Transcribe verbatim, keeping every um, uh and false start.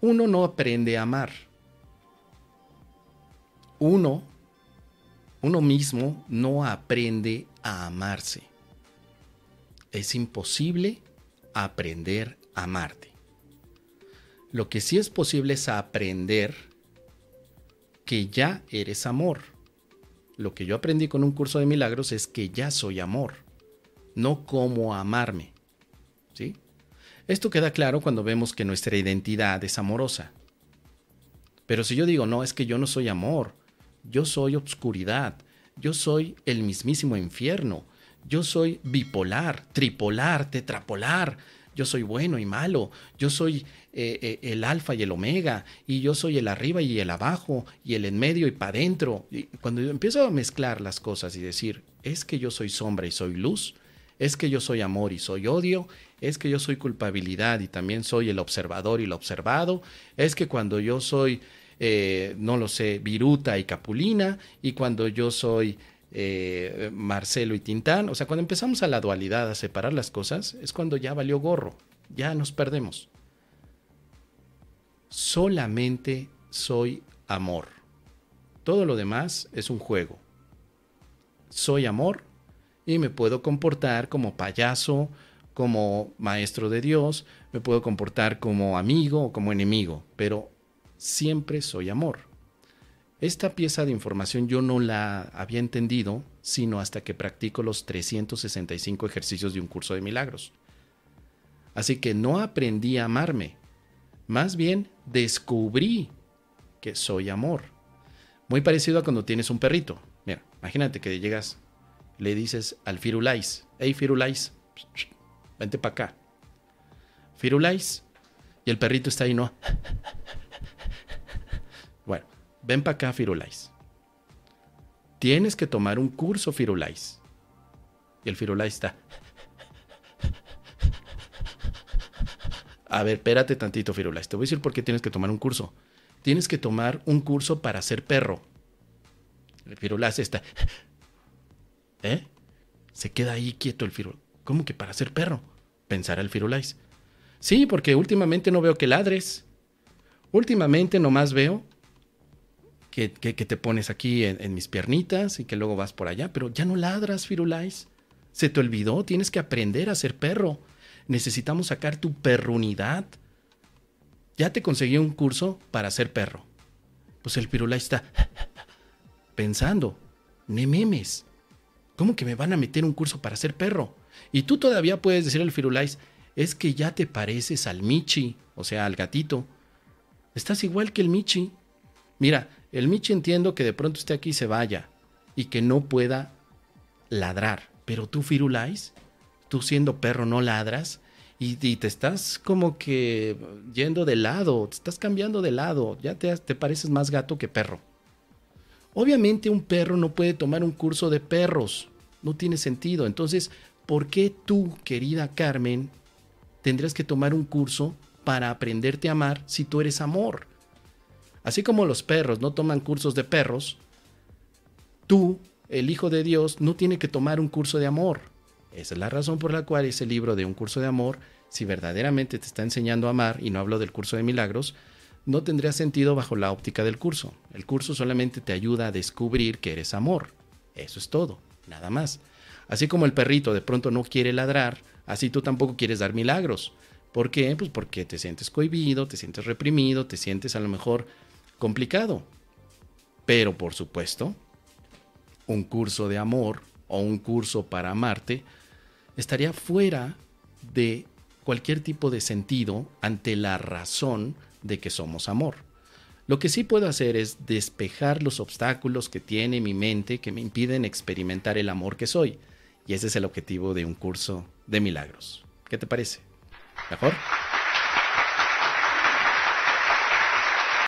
uno no aprende a amar. Uno, uno mismo no aprende a amarse. Es imposible aprender a amarte. Lo que sí es posible es aprender que ya eres amor. Lo que yo aprendí con un curso de milagros es que ya soy amor, no cómo amarme, ¿sí? Esto queda claro cuando vemos que nuestra identidad es amorosa. Pero si yo digo, no, es que yo no soy amor, yo soy obscuridad, yo soy el mismísimo infierno, yo soy bipolar, tripolar, tetrapolar, yo soy bueno y malo, yo soy eh, eh, el alfa y el omega, y yo soy el arriba y el abajo, y el en medio y para adentro. Y cuando yo empiezo a mezclar las cosas y decir, es que yo soy sombra y soy luz, es que yo soy amor y soy odio, es que yo soy culpabilidad y también soy el observador y el observado, es que cuando yo soy, eh, no lo sé, Viruta y Capulina, y cuando yo soy eh, Marcelo y Tintán, o sea, cuando empezamos a la dualidad, a separar las cosas, es cuando ya valió gorro, ya nos perdemos. Solamente soy amor. Todo lo demás es un juego. Soy amor y me puedo comportar como payaso, como maestro de Dios, me puedo comportar como amigo o como enemigo, pero siempre soy amor. Esta pieza de información yo no la había entendido, sino hasta que practico los trescientos sesenta y cinco ejercicios de un curso de milagros. Así que no aprendí a amarme, más bien descubrí que soy amor. Muy parecido a cuando tienes un perrito. Mira, imagínate que llegas, le dices al Firulais, hey Firulais, vente para acá. Firulais, y el perrito está ahí, ¿no? Bueno, ven para acá, Firulais. Tienes que tomar un curso, Firulais. Y el Firulais está. A ver, espérate tantito, Firulais. Te voy a decir por qué tienes que tomar un curso. Tienes que tomar un curso para ser perro. El Firulais está. ¿Eh? Se queda ahí quieto el Firulais. ¿Cómo que para ser perro? Pensará el Firulais. Sí, porque últimamente no veo que ladres. Últimamente nomás veo que, que, que te pones aquí en, en mis piernitas y que luego vas por allá, pero ya no ladras, Firulais. Se te olvidó, tienes que aprender a ser perro. Necesitamos sacar tu perrunidad. Ya te conseguí un curso para ser perro. Pues el Firulais está pensando, ne memes. ¿Cómo que me van a meter un curso para ser perro? Y tú todavía puedes decir al Firulais, es que ya te pareces al Michi, o sea, al gatito. Estás igual que el Michi. Mira, el Michi entiendo que de pronto esté aquí y se vaya y que no pueda ladrar. Pero tú, Firulais, tú siendo perro no ladras y, y te estás como que yendo de lado, te estás cambiando de lado, ya te, te pareces más gato que perro. Obviamente un perro no puede tomar un curso de perros, no tiene sentido. Entonces, ¿por qué tú, querida Carmen, tendrás que tomar un curso para aprenderte a amar si tú eres amor? Así como los perros no toman cursos de perros, tú, el Hijo de Dios, no tiene que tomar un curso de amor. Esa es la razón por la cual ese libro de un curso de amor, si verdaderamente te está enseñando a amar, y no hablo del curso de milagros, no tendría sentido bajo la óptica del curso. El curso solamente te ayuda a descubrir que eres amor. Eso es todo, nada más. Así como el perrito de pronto no quiere ladrar, así tú tampoco quieres dar milagros. ¿Por qué? Pues porque te sientes cohibido, te sientes reprimido, te sientes a lo mejor complicado. Pero por supuesto, un curso de amor o un curso para amarte estaría fuera de cualquier tipo de sentido ante la razón de que somos amor. Lo que sí puedo hacer es despejar los obstáculos que tiene mi mente que me impiden experimentar el amor que soy. Y ese es el objetivo de un curso de milagros. ¿Qué te parece? ¿Mejor?